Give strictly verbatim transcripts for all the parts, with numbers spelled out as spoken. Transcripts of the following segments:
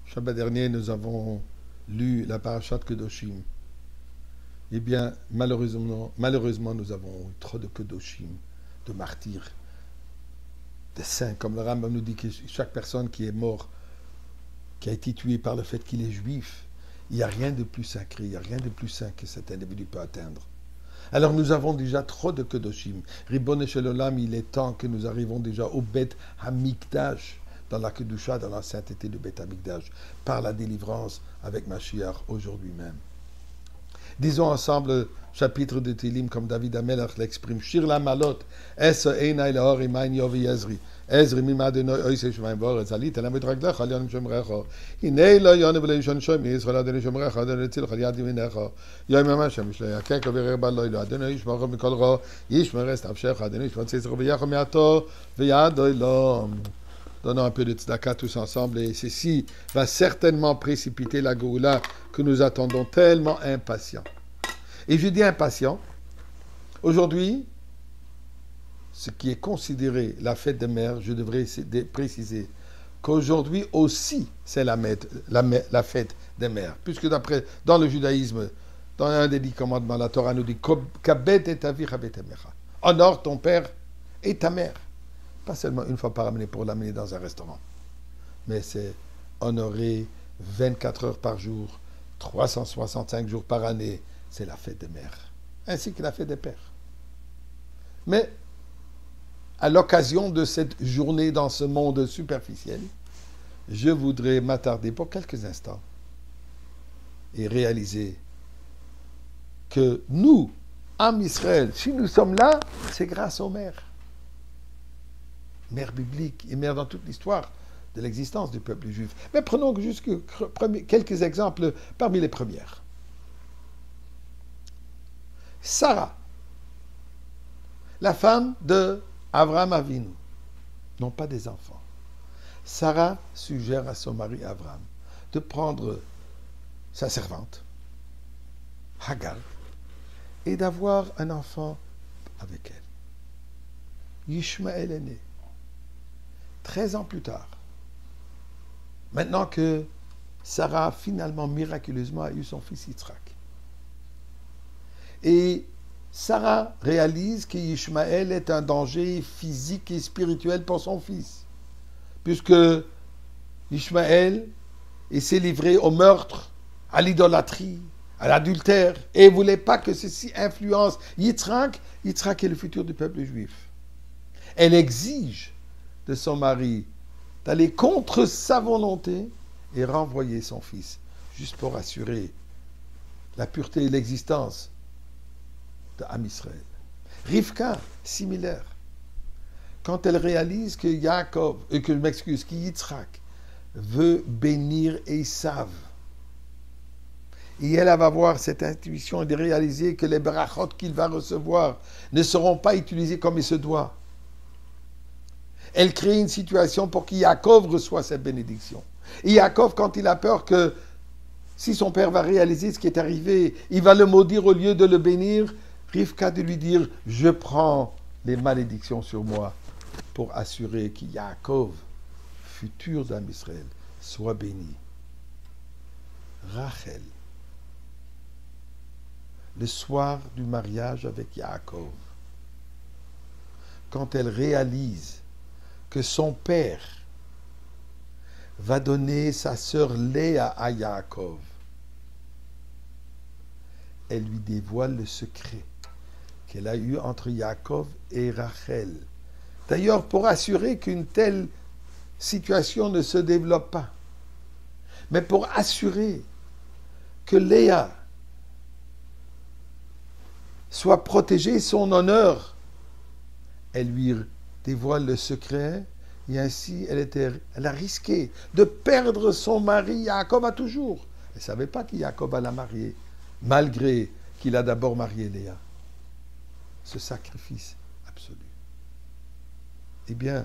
Shabbat dernier, nous avons lu la parashat Kedoshim. Eh bien, malheureusement, malheureusement, nous avons eu trop de Kedoshim, de martyrs, de saints. Comme le Rambam nous dit que chaque personne qui est mort, qui a été tuée par le fait qu'il est juif, il n'y a rien de plus sacré, il n'y a rien de plus saint que cet individu peut atteindre. Alors nous avons déjà trop de Kedoshim. Ribbon Shel Olam, il est temps que nous arrivons déjà au Bet Hamikdash, dans la Kedusha, dans la sainteté du Bet Hamikdash, par la délivrance avec Mashiach aujourd'hui même. Disons ensemble le chapitre de Télim comme David Amelach l'exprime. Shir la malot, es einai leor imain yovi ezri. Ezri mimadeno oise shmaim vor ezalit, elam etraglech al yonim shomrecha. Hinei lo yonim v'le yishon shom, Yisrael adonai shomrecha, adonai tzilch al yad yaminecha. Yom hamashem yishlo yakek v'rer balo ilo, adonai yishmocho mikol ro, yishmer est avshecha, adonai yishmot tzizro v'yachom yato, v'yado ilo. Donnons un peu de tzedaka tous ensemble, et ceci va certainement précipiter la Géoula que nous attendons tellement impatients. Et je dis impatient, aujourd'hui, ce qui est considéré la fête des mères, je devrais préciser qu'aujourd'hui aussi c'est la, la, la fête des mères, puisque d'après, dans le judaïsme, dans un des dix commandements, la Torah nous dit Kabed et avi chabet emecha. Honore ton père et ta mère. Pas seulement une fois par année pour l'amener dans un restaurant, mais c'est honorer vingt-quatre heures par jour, trois cent soixante-cinq jours par année, c'est la fête des mères, ainsi que la fête des pères. Mais, à l'occasion de cette journée dans ce monde superficiel, je voudrais m'attarder pour quelques instants et réaliser que nous, Am Israël, si nous sommes là, c'est grâce aux mères. Mère biblique et mère dans toute l'histoire de l'existence du peuple juif. Mais prenons juste quelques exemples parmi les premières. Sarah, la femme de Abraham Avinu, non pas des enfants. Sarah suggère à son mari Abraham de prendre sa servante, Hagar, et d'avoir un enfant avec elle. Ishmaël est né. treize ans plus tard, maintenant que Sarah, finalement, miraculeusement, a eu son fils Yitzhak. Et Sarah réalise qu'Ishmaël est un danger physique et spirituel pour son fils, puisque Ishmaël s'est livré au meurtre, à l'idolâtrie, à l'adultère, et ne voulait pas que ceci influence Yitzhak. Yitzhak est le futur du peuple juif. Elle exige de son mari d'aller contre sa volonté et renvoyer son fils, juste pour assurer la pureté et l'existence de Am Israël. Rivka, similaire. Quand elle réalise que Yaakov, euh, que je m'excuse, que Yitzhak veut bénir Esav, et elle va avoir cette intuition de réaliser que les brachot qu'il va recevoir ne seront pas utilisés comme il se doit. Elle crée une situation pour que Yaakov reçoive cette bénédiction. Et Yaakov, quand il a peur que si son père va réaliser ce qui est arrivé, il va le maudire au lieu de le bénir, Rivka de lui dire, je prends les malédictions sur moi pour assurer que Yaakov, futur d'Am Israël, soit béni. Rachel, le soir du mariage avec Yaakov, quand elle réalise que son père va donner sa sœur Léa à Yaakov, elle lui dévoile le secret qu'elle a eu entre Yaakov et Rachel. D'ailleurs, pour assurer qu'une telle situation ne se développe pas, mais pour assurer que Léa soit protégée, son honneur, elle lui dévoile le secret, et ainsi elle, était, elle a risqué de perdre son mari Yaakov à toujours. Elle ne savait pas que Yaakov allait la marier, malgré qu'il a d'abord marié Léa. Ce sacrifice absolu. Eh bien,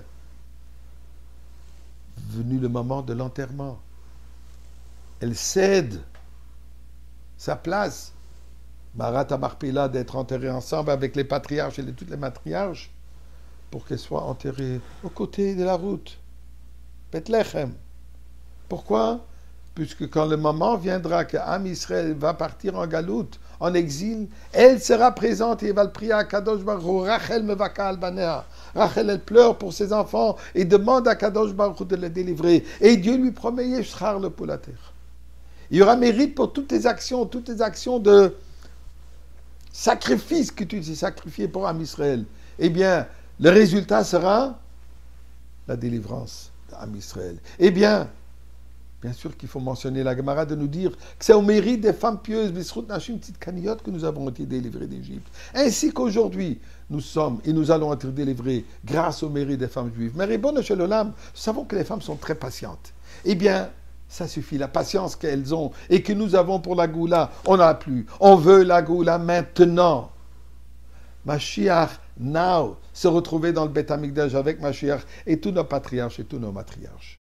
venu le moment de l'enterrement, elle cède sa place, Marat Marpella, d'être enterrée ensemble avec les patriarches et toutes les matriarches, pour qu'elle soit enterrée aux côtés de la route, Bethléem. Pourquoi? puisque quand le moment viendra que Am Israël va partir en galoute, en exil, elle sera présente et elle va le prier à Kadosh Baruch Hu. Rachel mevaka al banea. Rachel, elle pleure pour ses enfants et demande à Kadosh Baruch Hu de les délivrer. Et Dieu lui promet Yeshchar le pour la terre. Il y aura mérite pour toutes tes actions, toutes tes actions de sacrifice que tu t'es sacrifié pour Am Israël. Eh bien, le résultat sera la délivrance d'Am Israël. Eh bien, bien sûr qu'il faut mentionner la Gemara de nous dire que c'est au mérite des femmes pieuses, Bisrout Nashim, petite caniote, que nous avons été délivrés d'Égypte. Ainsi qu'aujourd'hui, nous sommes et nous allons être délivrés grâce au mérite des femmes juives. Mais Ribono Shel Olam, nous savons que les femmes sont très patientes. Eh bien, ça suffit, la patience qu'elles ont et que nous avons pour la Goula, on n'a plus. On veut la Goula maintenant. Mashiach, now, se retrouver dans le Beth Amikdash avec Mashiach et tous nos patriarches et tous nos matriarches.